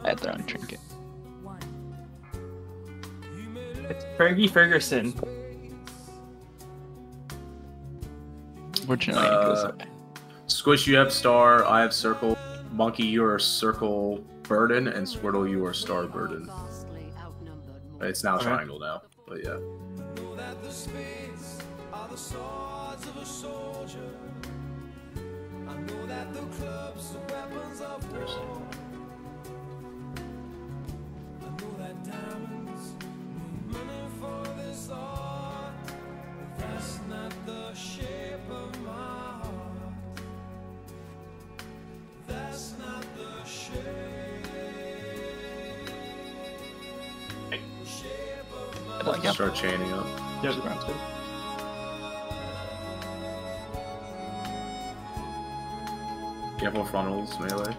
I had their own trinket. It's Fergie Ferguson. Fortunately, it goes away. Squish, you have star. I have circle. Monkey, you are circle burden, and Squirtle, you are star burden. It's now triangle now, but yeah. Yep. Start chaining up. Yep. Careful frontals, melee.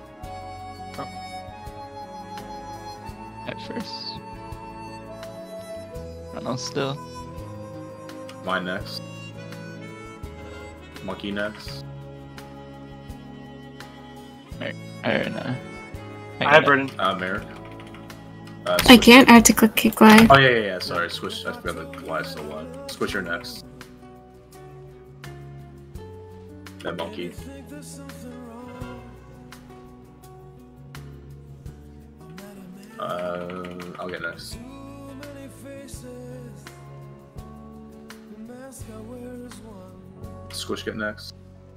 At first. Ronald still. Mine next. Monkey next. I have burden. Merrick. I Squish. can't. I have to click kick live. Oh yeah. Sorry, Squish. I forgot the live still live. Squish, you're next. That monkey. I'll get next. Squish, get next.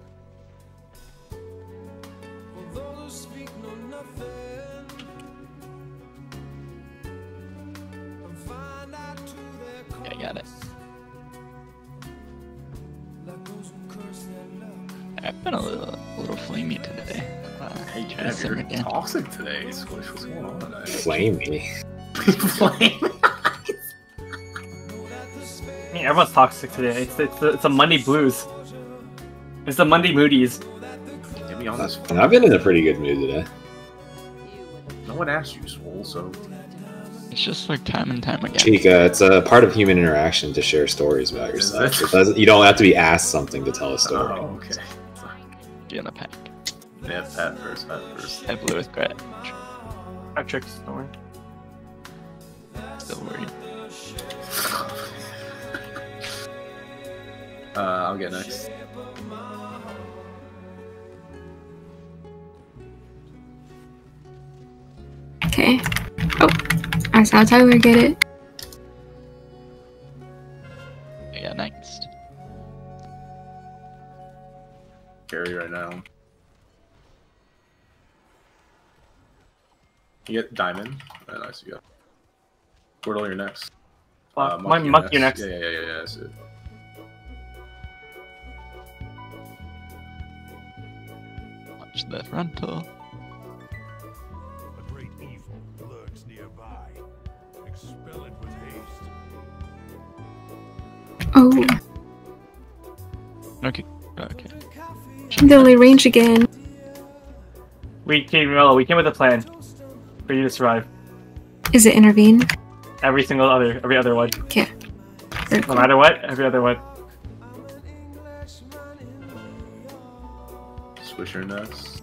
Yeah, I got it. I've been a little flamey today. Hey, try to Jeff, simmer you're again. toxic today. Squish, what's going on today? Flamey. Flame. I mean, everyone's toxic today. It's a Monday blues. It's the Monday moodies. Get me on this. And I've been in a pretty good mood today. No one asked you, Swole, so. It's just like time and time again. Chica, it's a part of human interaction to share stories about yourself. It doesn't, you don't have to be asked something to tell a story. Oh, okay. Get in the pack. Yeah, Pat first. I blew with Gret. Patrick's, don't worry. Still worried. I'll get next. Okay. Oh, I saw Tyler get it. I got next. Carry right now. You get diamond. Oh, nice, you got. Squirtle, you're next. My monkey next. Yeah, that's it. Watch the frontal. A great evil lurks nearby. Expel it with haste. Oh, Okay. delay range again. We came with a plan for you to survive. Is it intervene? Every other one. Yeah. Very No cool. matter what, every other one. Swisher next.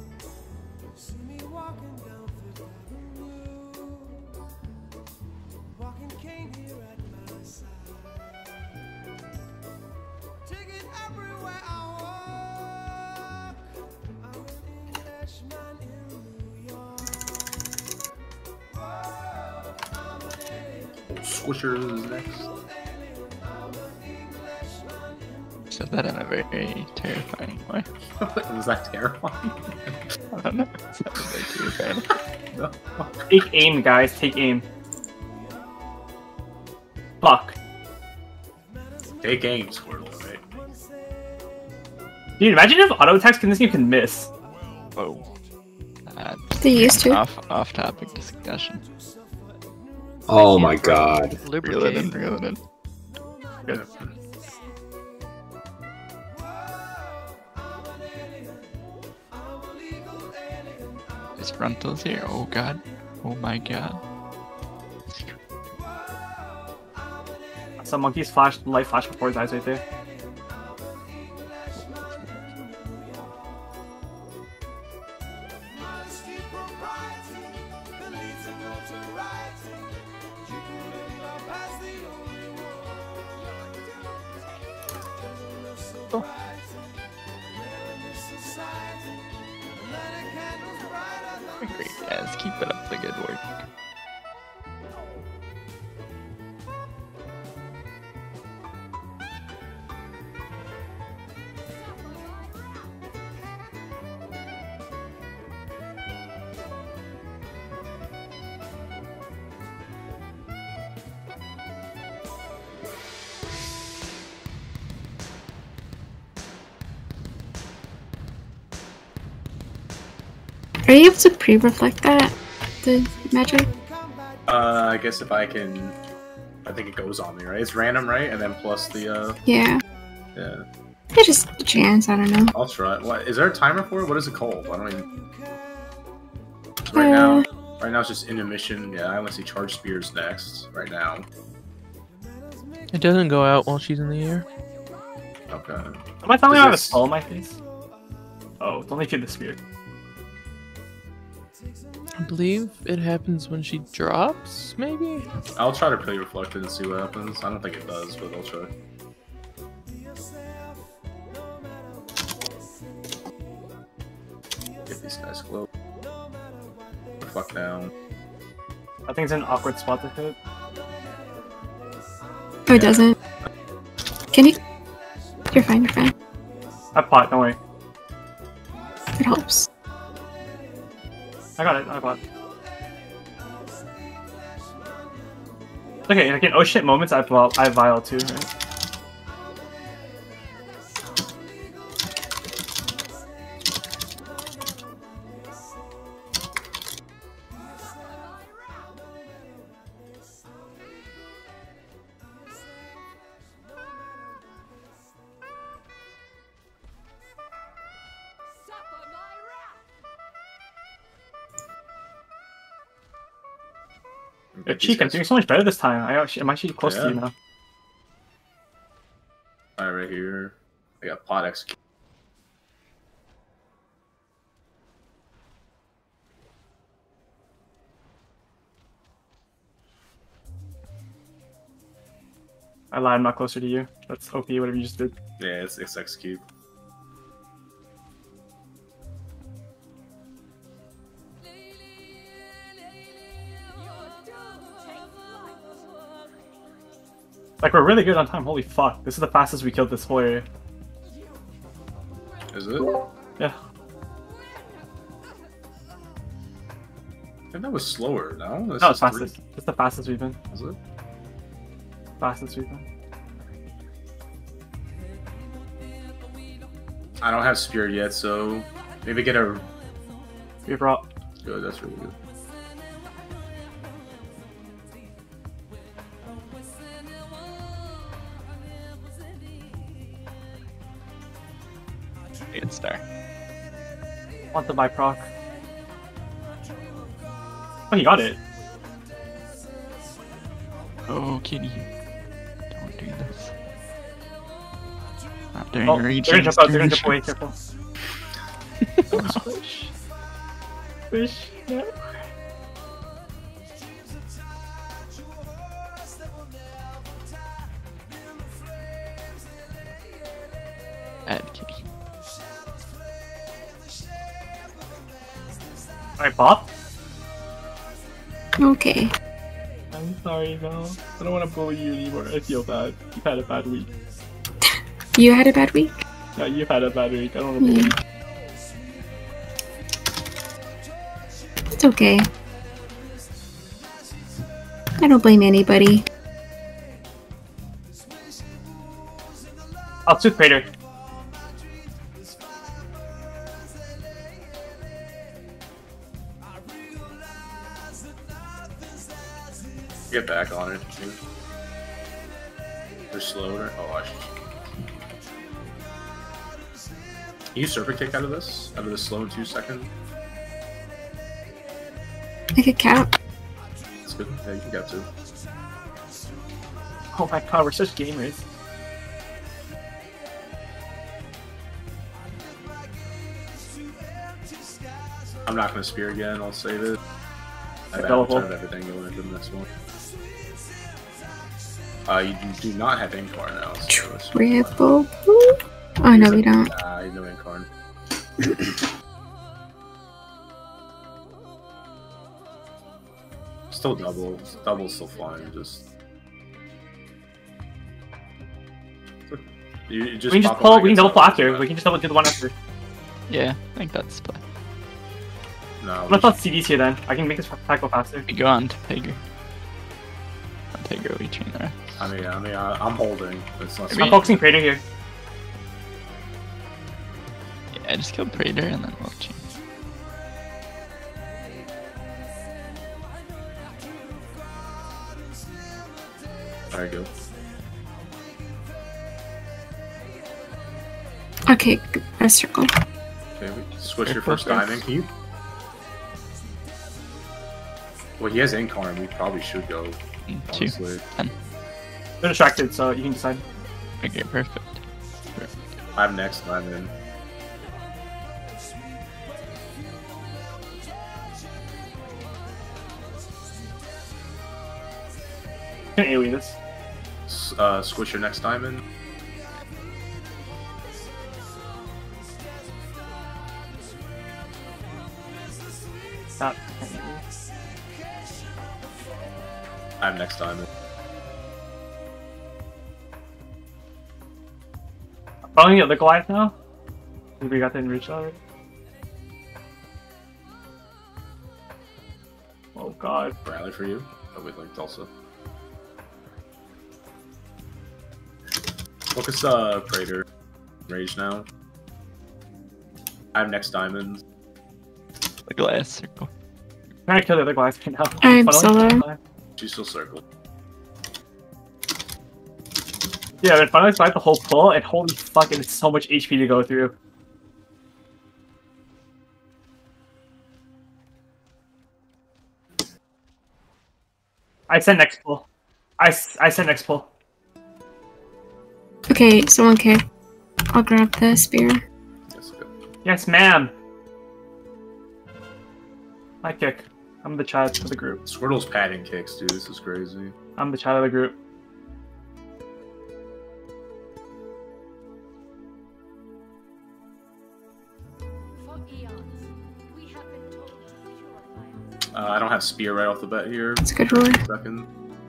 Swisher is next. Said that in a very terrifying way. Was that terrifying? I don't know. It sounded very terrifying. No. Take aim, guys. Take aim. Fuck. Take aim, Squirtle, right? Dude, imagine if auto attacks in this game can miss. Whoa. They used to. Off topic discussion. Oh my god. Reel it in. Good. His frontal's here. Oh god. Oh my god. Some monkey's light flash before his eyes right there. Crystal. Great, guys. Keep it up the good work. Are you able to pre-reflect that? The magic? I guess if I can... I think it goes on me, right? It's random, right? And then plus the, Yeah. Yeah. It's just a chance, I don't know. I'll try. What, is there a timer for it? What is it called? I don't even... Right now it's just intermission. Yeah, I only see charge spears next, right now. It doesn't go out while she's in the air. Okay. Am I telling you I have a skull on my face? Oh, it's only if you have the spear. I believe it happens when she drops, maybe? I'll try to play reflected and see what happens. I don't think it does, but I'll try. Get these guys glow. Reflect down. I think it's an awkward spot to hit. Oh, it doesn't. Can you? You're fine, you're fine. I pot, don't worry. It helps. I got it, I pot. Okay, like in oh shit moments, I have Vial too, right? Cheek, I'm doing so much better this time. I'm actually close to you now. Alright, right here. I got pot execute. I lied, I'm not closer to you. That's OP, whatever you just did. Yeah, it's execute. Like, we're really good on time. Holy fuck. This is the fastest we killed this whole area. Is it? Yeah. I think that was slower, no? No, it's fastest. It's the fastest we've been. Is it? Fastest we've been. I don't have spear yet, so maybe get a... We brought... Good, that's really good. Good star. Want the buy proc. Oh, he got it. Oh, kitty. Don't do this. Not during Oh, rage. they're gonna jump out, they're gonna jump away, careful. Fish. Fish, no. Bad kitty. Alright, Bob. Okay. I'm sorry, Val. I don't want to bully you anymore. I feel bad. You've had a bad week. You had a bad week? Yeah, you've had a bad week. I don't want to bully you. It's okay. I don't blame anybody. I'll tooth crater. Get back on it. They're slower. Oh, I should. Can you serpent kick out of this? Out of this slow in 2 seconds? I could count. That's good. Yeah, you can get to. Oh my god, we're such gamers. I'm not gonna spear again. I'll save it. I have everything going into the next one. You do not have aim bar now. So Triple. Oh no, we don't. No incarn. Still double. Double's still fine. Just. You just We can just pop pull. away We can and double stuff. after. We can just double do the one after. Yeah, I think that's play. No. Let's not CDs here then. I can make this attack go faster. We go on to Tiger. On Tiger, we train the rest. I'm holding. It's not. I'm focusing Praetor here. Yeah, just kill Praetor and then we'll change. Alright, go. Okay, a circle. Okay, switch your first diamond. Can you? Well, he has incarn. We probably should go. 2, Honestly. 10. They're distracted, so you can decide. Okay, perfect. I'm next diamond. Can AoE this. Squish your next diamond. Stop. I'm next diamond. Following the other Goliath now? We got the enrich already. Oh god. Rally for you. Oh, wait, like Tulsa. Focus Praetor. Rage now. I have next diamond. The glass circle. I'm trying to kill the other Goliath right now. I'm Following- solo. She's still circled. Yeah, but finally survived the whole pull, and holy fucking, it's so much HP to go through. I said next pull. I said next pull. Okay, someone kick. I'll grab the spear. Yes, good. Yes, ma'am. I kick. I'm the Chad of the group. Squirtle's padding kicks, dude. This is crazy. I'm the Chad of the group. I don't have spear right off the bat here. It's a good roll. Second.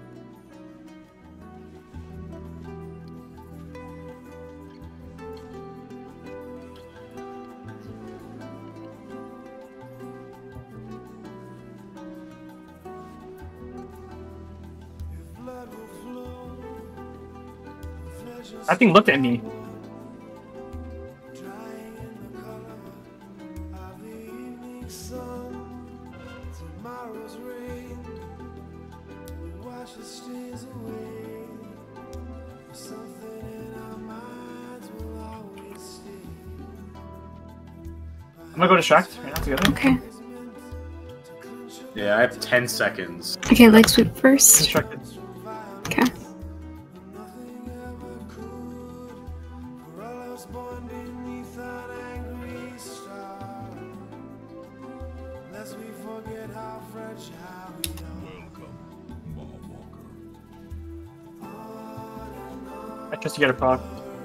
That thing looked at me. I'm gonna go distract right now together. Okay. Yeah, I have 10 seconds. Okay, leg sweep first. Distracted. Okay. I trust you get a proc.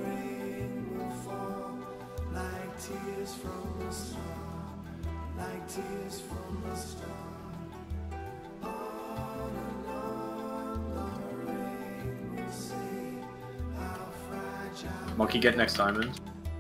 Monkey, get next diamond.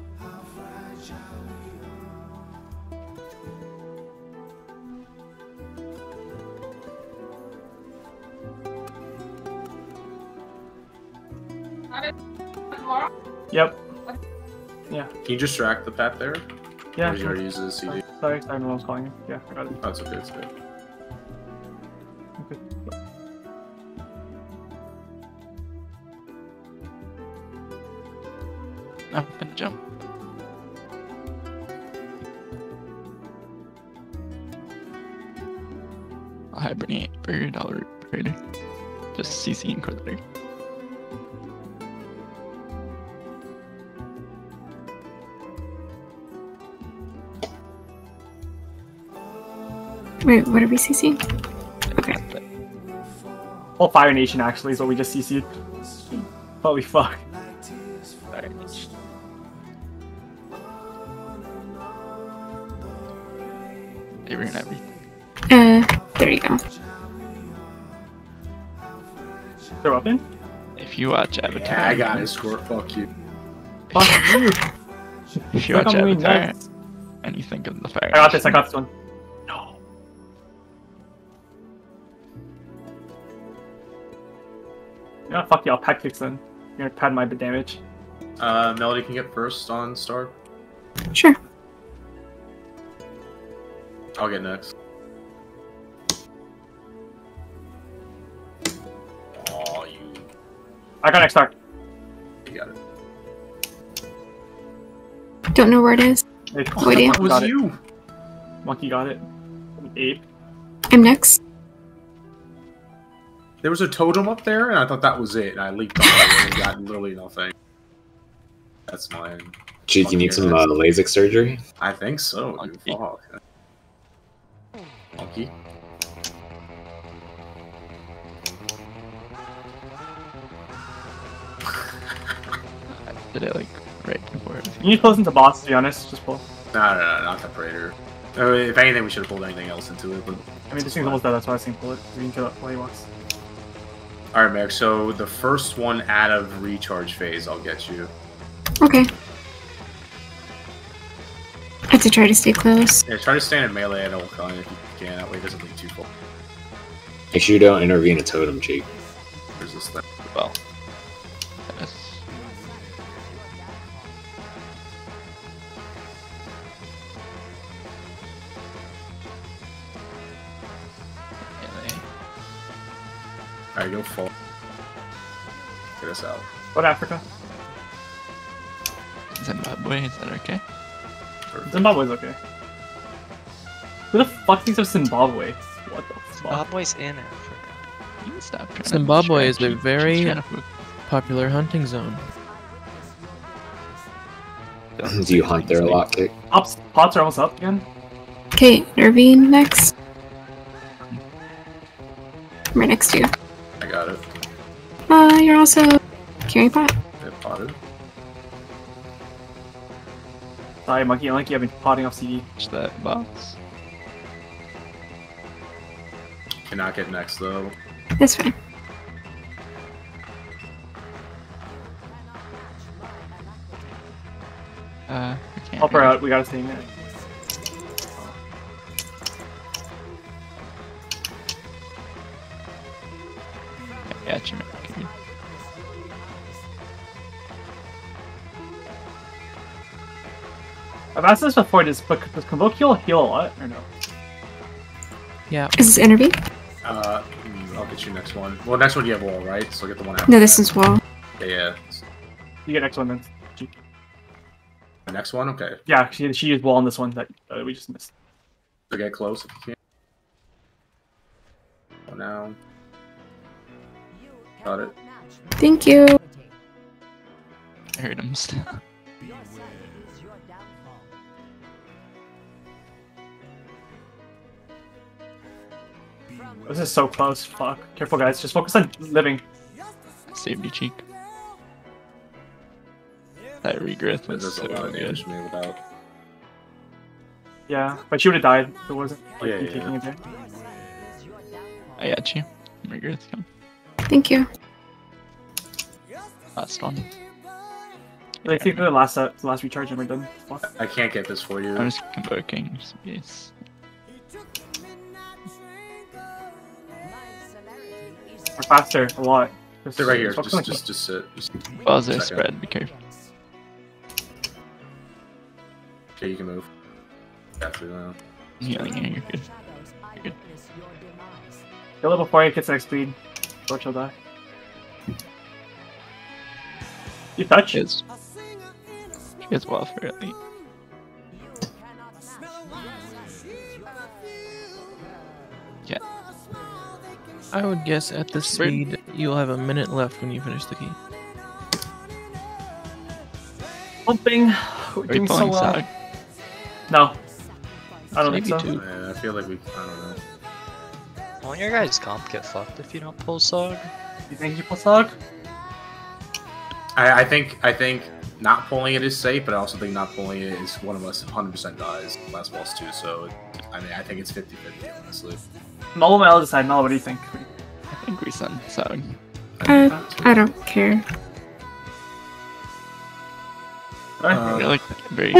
Yep. Yeah. Can you distract the pat there? Yeah. Or you Sure. already use the CD? Sorry, no one's calling you. Yeah, I got it. That's okay, it's good. Okay. I'm gonna jump. I'll hibernate bird, I'll root Praetor. Just CC Inquisitor. Wait, what are we CCing? Okay. Whole Fire Nation actually is what we just CC'd. Holy fuck. Alright. They ruin everything. There you go. They're open? If you watch Avatar, Yeah, I got it, Squirt. Fuck you. Fuck you. If you Fuck, watch I'm really Avatar nuts. and you think of the fire, I got this one. No. Yeah, fuck you, I'll pack kicks then. You're gonna pad my damage. Melody can get first on Star. Sure. I'll get next. Oh, I got next start. you got it. Don't know where it is. Hey, No idea. That was got it. you. Monkey got it. Ape. I'm next. There was a totem up there, and I thought that was it, and I leaped on it and got literally nothing. That's mine. Cheek, you need some LASIK surgery? I think so, dude. Monkey. Fuck. Monkey. Did it like right before it? You need to close into boss, to be honest. Just pull. No, not the Praetor. If anything, we should have pulled anything else into it, but... I mean, this thing's almost dead, that's why I was saying pull it. We can kill it while he walks. Alright, Meg, so the first one out of recharge phase, I'll get you. Okay. I have to try to stay close. Yeah, try to stand in melee at all time if you can, that way it doesn't leak too full. Make sure you don't intervene a totem, Cheek. There's this thing. Well, yes. Melee. Alright, go full. Get us out. What Africa? Zimbabwe, is that okay? Perfect. Zimbabwe's okay. Who the fuck thinks of Zimbabwe? What the fuck? Zimbabwe's in Africa. You can stop trying to Zimbabwe is distract a Cheek. very She's trying to focus. popular hunting zone. Do you hunt there a lot, Kick? Pots are almost up again. Okay, Nervine next. I'm right next to you. I got it. You're also carrying pot. It potted. Sorry, Monkey, I like you have been potting off CD. Watch that box. Cannot get next, though. That's fine. We can't. Help her really- out, we gotta stay in there. I got you, man. Good. I've asked this before, does Convoke heal a lot, or no? Yeah. Is this intervene? I'll get you next one. Well, next one you have wall, right? So I'll get the one after. No, this is wall. Yeah. You get next one then. The next one? Okay. Yeah, she used wall on this one that we just missed. So get close if you can. Go now. Got it. Thank you. I heard him still. This is so close, fuck. Careful guys, just focus on living. Saved you, Cheek. That regrowth was There's so a lot of good. damage to me without. Yeah, but she would have died if it wasn't like Yeah, you yeah. taking it there. I got you. Regrowth come. Thank you. Last one. Like, take the last recharge and we're done. Fuck. I can't get this for you. I'm just convoking. Yes. We're faster, a lot. Sit right here. focus on Just sit. Just Buzz there, second. spread. Be careful. Okay, you can move. After that. Healing here. You're good. You're good. Kill it before it gets next speed. Or she'll die. You touch? She has welfare at least. Yeah. I would guess at this speed, you'll have a minute left when you finish the key. Pumping. We're Are you doing so pulling well. Sog? No. I don't Maybe think so. two. Yeah, I feel like we. I don't know. Won't your guys' comp get fucked if you don't pull Sog? You think you pull Sog? I think not pulling it is safe, but I also think not pulling it is one of us 100% dies last boss too. So I mean, I think it's 50-50, honestly. Mel, I'll decide. Mel, what do you think? I think we send Sag. I don't care. You're like very.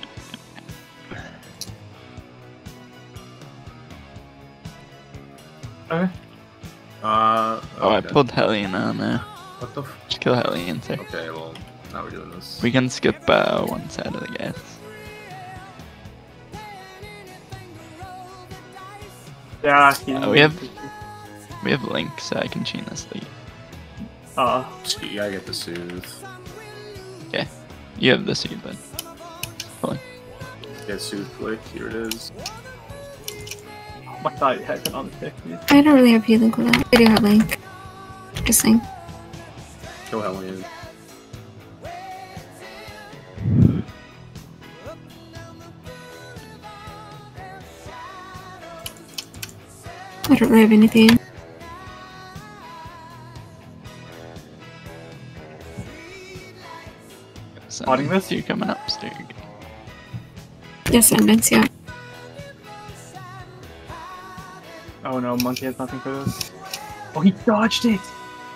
Okay. Oh, I okay. pulled Hellion on there. What the? Just kill Hellion too. Okay, well, now we're doing this. We can skip one side of the gas. Yeah. We have Link, so I can chain this lead. You gotta get the soothe. Okay, you have the seed, but Get soothe quick. Here it is. Oh my god, you had been on the pick. I don't really have healing with that. I do have Link. Just saying. Kill Hellion. I don't really have anything. Spotting this? You coming upstairs? Descendants, yeah. Oh no, Monkey has nothing for this. Oh, he dodged it!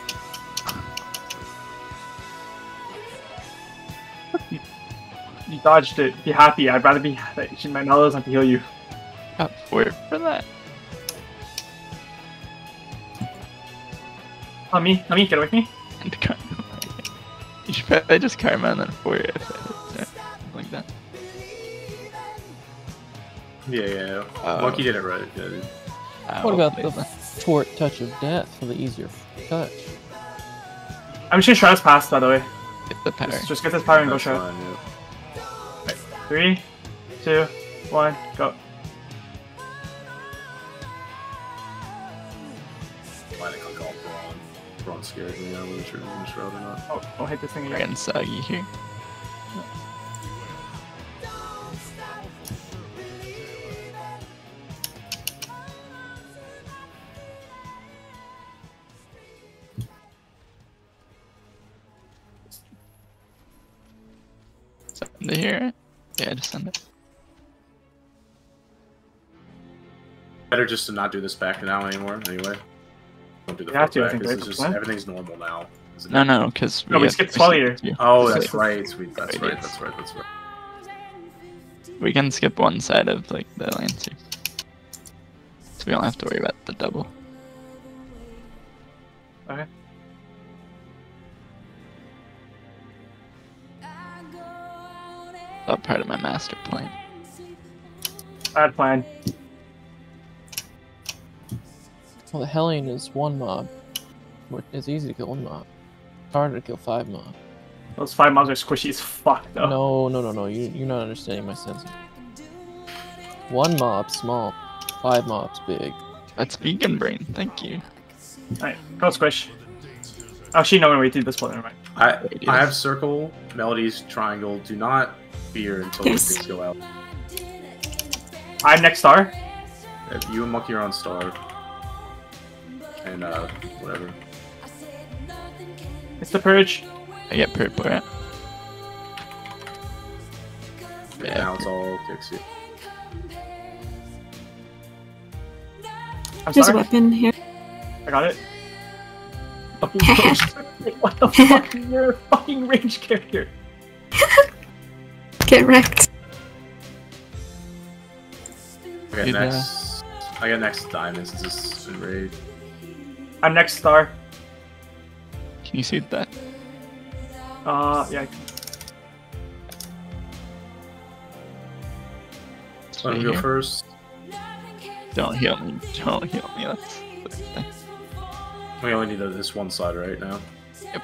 You dodged it. Be happy. I'd rather be. My Mellows have to heal you. Got 4 for that. On me, get away from me. And Karma. You should probably just Karma and then 4 if it hits like that. Yeah. Monkey did it right. Yeah, dude. What about the Fort Touch of Death for the easier touch? I'm just gonna try this pass, by the way. Get the power. Just get this power and go That's shot. fine, yeah. 3, 2, 1, go. Why did I call Braun? Braun scared me. I wasn't sure if he was shroud or not. Oh, don't hit this thing We're again. getting Soggy here. Send it here. Yeah, just send it. Better just to not do this back now anymore. Anyway, don't do the You have flip to, I back. think, This right? is just What? everything's normal now. Isn't No, it? no, because No, we skipped Swellier. Oh, So- that's right. That's Right, right. yes. That's right. That's right. We can skip one side of like the Lancer. So we don't have to worry about the double. Okay. That part of my master plan. Bad plan. Well, the Hellion is 1 mob. It's easy to kill 1 mob. Harder to kill 5 mob. Those 5 mobs are squishy as fuck, though. No. You're not understanding my sense. 1 mob, small. 5 mobs, big. That's vegan brain, thank you. Alright, go squish. Actually, no, wait, dude, this one, never mind. I have circle, melodies, triangle. Do not fear until Yes. the things go out. I'm next star. You and Monkey are on star. And whatever. It's the purge. I get purple, right? Yeah, now it's all Dixie. I'm There's a sorry. weapon here. I got it. What the fuck? You're a fucking range character. Get wrecked. Okay, Did, next. I got next diamond since this is in raid. I'm next star. Can you see that? Yeah. Let him Right go here. first. Don't heal me. Don't heal me. That's the thing. We only need this one side right now. Yep.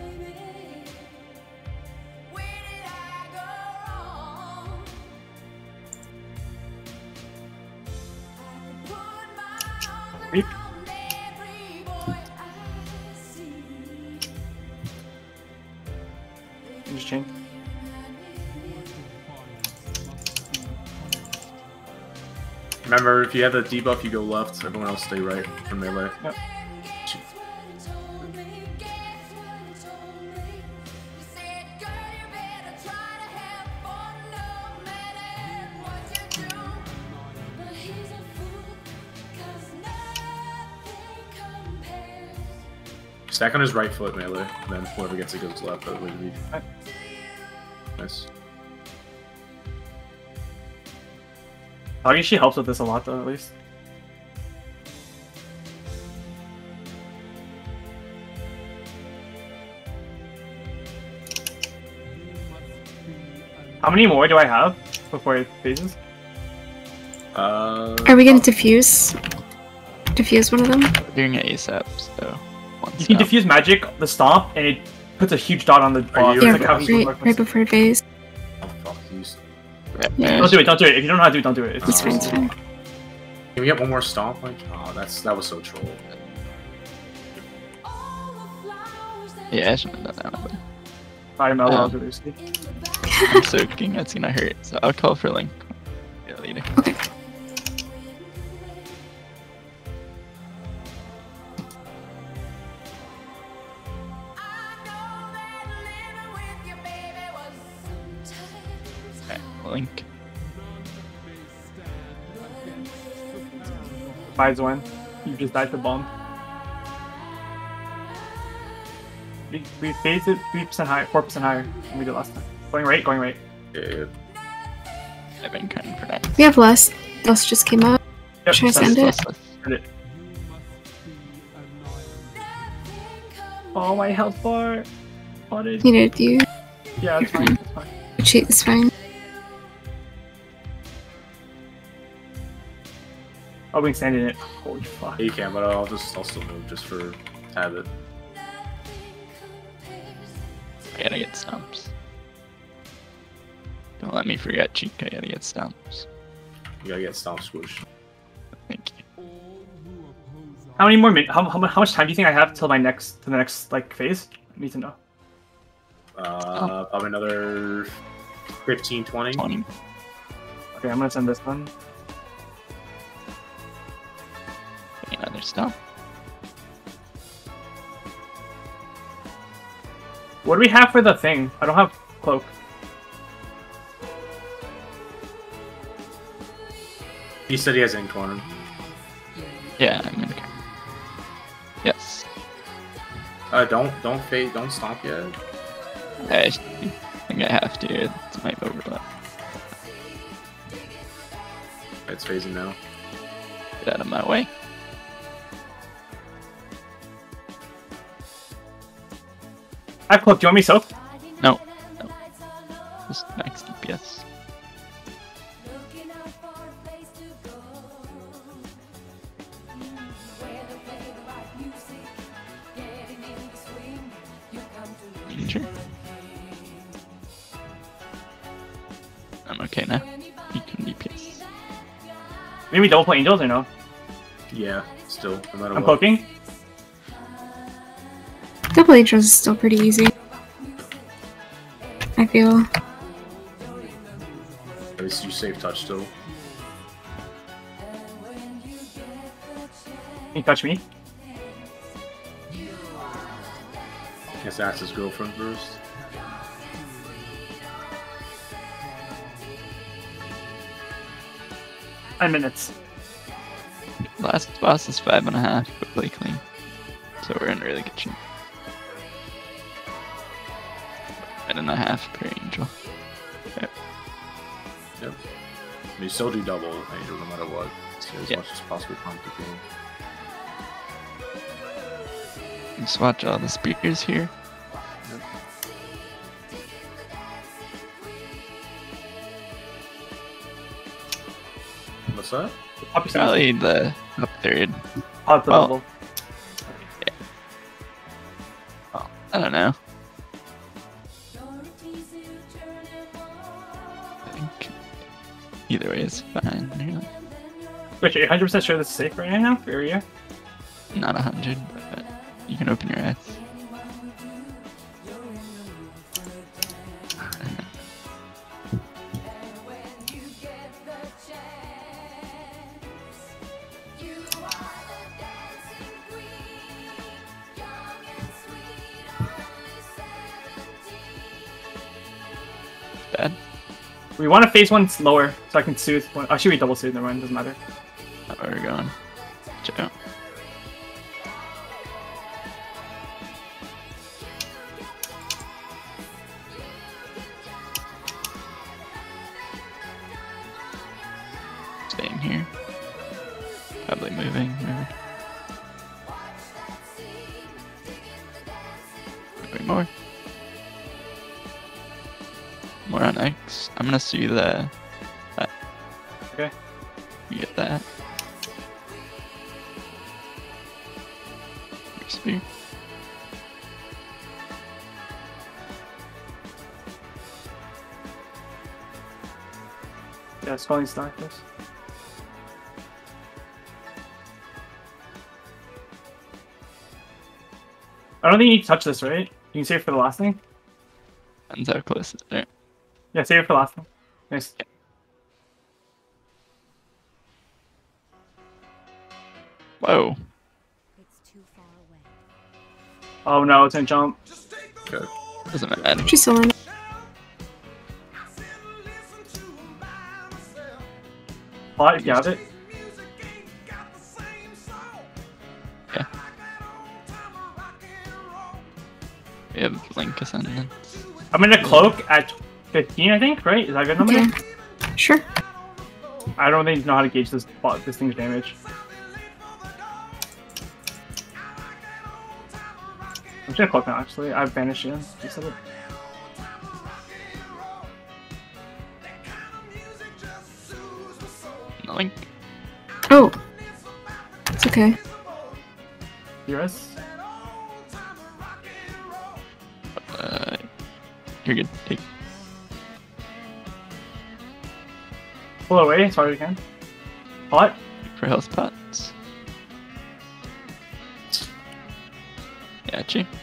Reap. Just chain. Remember, if you have the debuff, you go left. Everyone else stay right for melee. Yep. Stack on his right foot melee, and then whoever gets it goes left. That way we... Nice. I think she helps with this a lot, though, at least. How many more do I have before it phases? Are we gonna diffuse? Diffuse one of them? We're doing it ASAP, so. You can diffuse magic, the stomp, and it puts a huge dot on the boss. you- Yeah, It's like how he right before phase. Oh, fuck, he's... Yeah. Don't do it, don't do it. If you don't know how to do it, don't do it. It's fine, it's fine. Can we get one more stomp? Like, oh, that was so troll. Yeah, I shouldn't have done that, but Fire Mellow, I'll do this. I'm soaking, that's gonna hurt, so I'll call for Link. Yeah, leader. Okay. Okay, Link. Bides one. You just died to bomb. We phased it 3% higher, 4% higher than we did last time. Going right, going right. Yeah. I've been cutting for that. We have less. Dust just came out. Yep, Should I that's- send it? Send it. Oh, my health bar. Spotted. You know, you. Yeah, it's fine. It's fine. Cheat is fine. Oh, we can stand in it. Holy fuck. Yeah, you can, but I'll still move just for habit. I gotta get stumps. Don't let me forget, Cheek. I gotta get stumps. You gotta get stomp squish. Thank you. How many more how much time do you think I have till my next the next like phase? I need to know. Probably another 15, 20. 20. Okay, I'm gonna send this one. Another stump. What do we have for the thing? I don't have cloak. He said he has Inkhorn. Yeah, I'm gonna. Yes. Don't stomp yet. I think I have to. It's my overlap. It's phasing now. Get out of my way. I have cloak. Do you want me soak? No. No. Just max DPS. Sure. I'm okay now. You can DPS. Maybe double play angels or no? Yeah, still, no matter I'm what. cloaking. Double Angels is still pretty easy. I feel. At least you save touch still. Can you touch me? Guess ask his girlfriend first. Ten minutes. Last boss is 5.5, but play clean. So we're in really good shape. 1.5 per angel. Okay. Yep. You still do double angel no matter what. So as Yeah. much as possible time to kill. Just watch all the speakers here. What's that? Poppy seeds. Probably the up third. Pop the well- double. Well, I don't know. I think either way is fine. Really. Wait, are you 100% sure this is safe right now for area? Not 100, but you can open your eyes. Bad. We want to phase one slower so I can soothe one. Actually, we double soothe, never mind, doesn't matter. Not where we're going. Check out. 3 more. More on X. I'm gonna see the. Okay. You get that. Spear. Yeah, Sculling stack this. I don't think you need to touch this, right? You can save it for the last thing? Depends how close it is. Yeah, save it for the last thing. Nice. Whoa. Oh no, it's gonna jump. Okay. Doesn't matter. She's still in it. Plot, you have it? Yeah. We have Link Ascendant. I'm gonna cloak at 15, I think, right? Is that a good number? Okay. Sure. I don't think you know how to gauge this thing's damage. I'm just gonna cloak now, actually. I've banished you. You said it. No Link. Oh. It's okay. Heroes? You're good. Take. Pull away as far as you can. Plot? For health pots. Gotcha.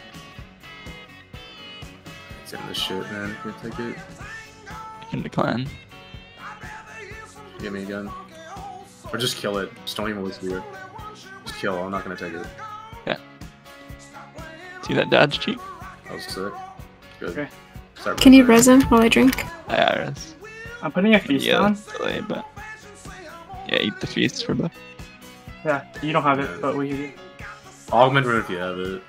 It's in this shit, man. Can't take it. You can decline. Give me a gun. Or just kill it. Just don't even waste it. Just kill. I'm not gonna take it. Yeah. See that dodge cheat? That was sick. Good. Okay. Start Can you right res him while I drink? IRS. I'm putting a feast Yeah, down. that's delay, but. Yeah, eat the feast for buff. Yeah, you don't have it, but we do. Augment rune if you have it.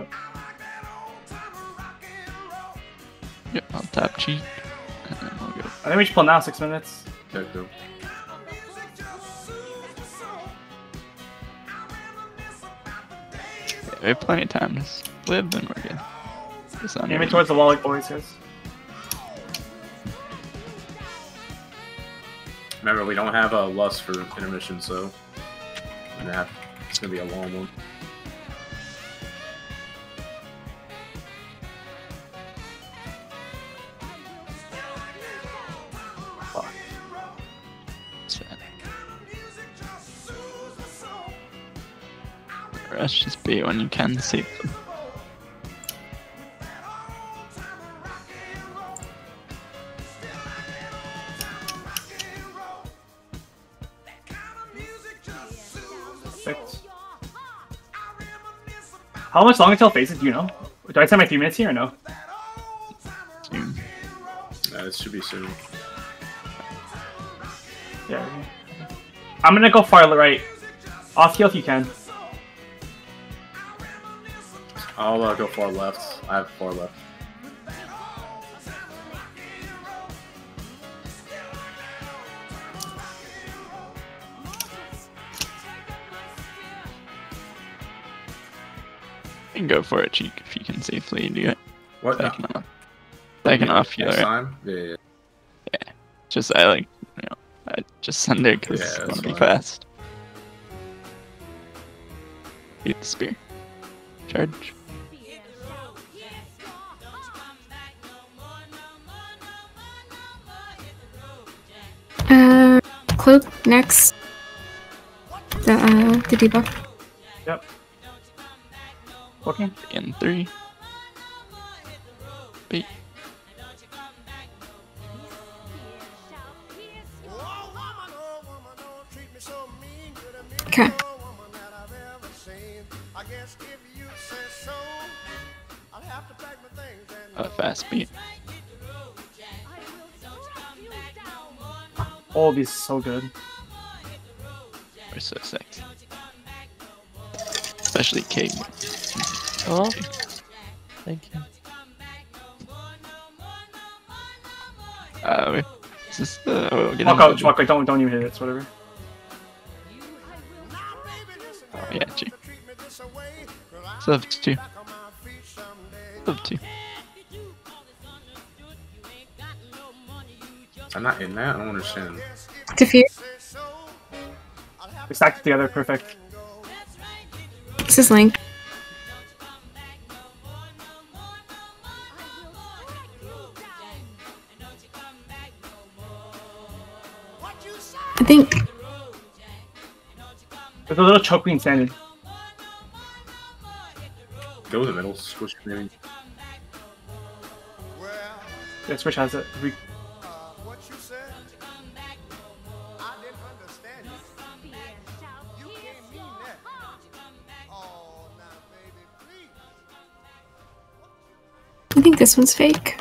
Yep, I'll tap cheat. And then we'll go. I think we should pull now, 6 minutes. Okay, cool. Yeah, we have plenty of time to live and we're good. Just on Aim it towards the wall like always, guys. Remember, we don't have a lust for intermission, so it's gonna be a long one. Rush just be when you can save them. Perfect. How much longer till phases do you know? Do I set my 3 minutes here or no? Soon. This should be soon. Yeah. Okay. I'm gonna go far right. Off heal if you can. I'll go far left. I have far left. You can go for it, Cheek, if you can safely do it. What? Backing off. Backing off healer. Next Right? time? Yeah. Just, I like, you know, I just send it because Yeah, I that's want to be fine. fast. Eat the spear. Charge. Cloak next. The debuff. Yep. Okay. In 3. Beat. Okay. Fast beat. All of these are so good. We're so sexy. Especially King. Oh, thank you. Is this the... Oh, we'll get Walk into out, the- don't even hit it, it's whatever. Oh, yeah, G. So that's 2. Up to. I'm not in that. I don't understand. Diffuse. We stacked it together, perfect. This is Link. I think There's a little choke queen standing. Go in the middle. Switch maybe. Yeah, Switch has it. What you said? I didn't understand you. You can't mean that. Oh, now, baby, please. I think this one's fake.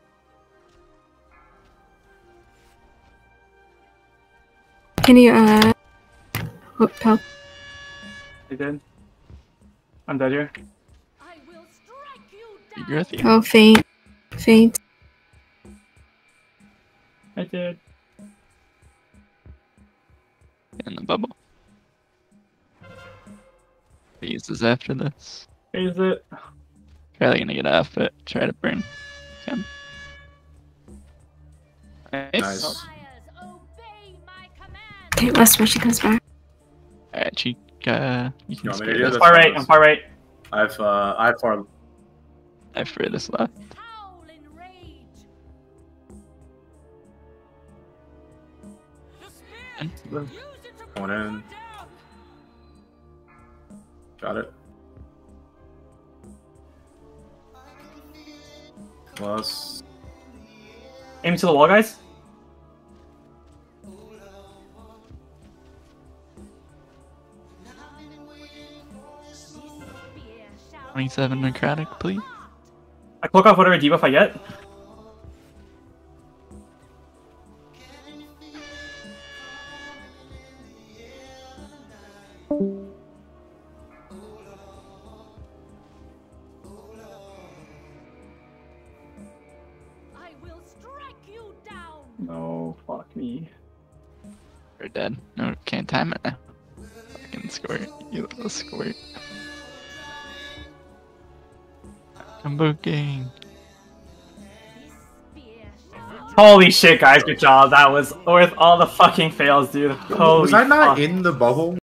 Can you help? They did. I'm dead here. You're at the Oh, faint. Faint. I did. in the bubble. Use this after this. Is it? Probably gonna get off it. Try to burn. Come. Nice. Okay, last when she comes back. Alright, Chica. You can You want me to spare do this. this? Far right. I'm far right. I've far. I for this left. Going in. Got it. Plus. Aim to the wall, guys. $27 necrotic, please. I cloak off whatever debuff I get. No, fuck me. We're dead. No, can't time it now. Fucking squirt. You little squirt. I'm booking. Holy shit, guys, good job. That was worth all the fucking fails, dude. Holy Was I not fuck. in the bubble?